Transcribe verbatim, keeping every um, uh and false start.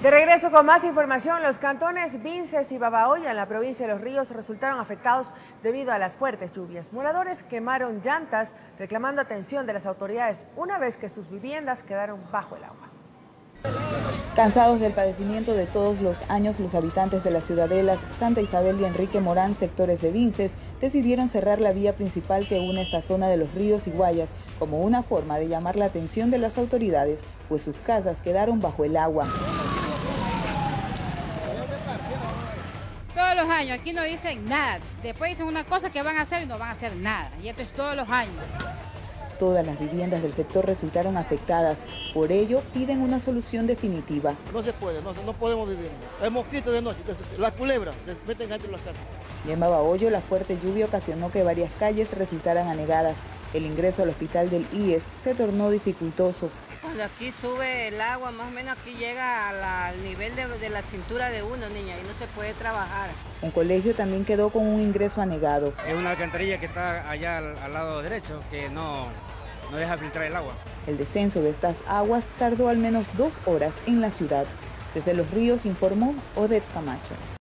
De regreso con más información, los cantones Vinces y Babahoyo en la provincia de Los Ríos resultaron afectados debido a las fuertes lluvias. Moradores quemaron llantas reclamando atención de las autoridades una vez que sus viviendas quedaron bajo el agua. Cansados del padecimiento de todos los años, los habitantes de las ciudadelas Santa Isabel y Enrique Morán, sectores de Vinces, decidieron cerrar la vía principal que une esta zona de Los Ríos y Guayas como una forma de llamar la atención de las autoridades, pues sus casas quedaron bajo el agua. Todos los años, aquí no dicen nada. Después dicen una cosa que van a hacer y no van a hacer nada. Y esto es todos los años. Todas las viviendas del sector resultaron afectadas. Por ello, piden una solución definitiva. No se puede, no, no podemos vivir. Hay mosquitos de noche, las culebras se meten dentro de las casas. Y en Babahoyo, la fuerte lluvia ocasionó que varias calles resultaran anegadas. El ingreso al hospital del I E S se tornó dificultoso. Cuando aquí sube el agua, más o menos aquí llega a la, al nivel de, de la cintura de uno, niña, y no se puede trabajar. Un colegio también quedó con un ingreso anegado. Es una alcantarilla que está allá al, al lado derecho, que no, no deja filtrar el agua. El descenso de estas aguas tardó al menos dos horas en la ciudad. Desde Los Ríos informó Odette Camacho.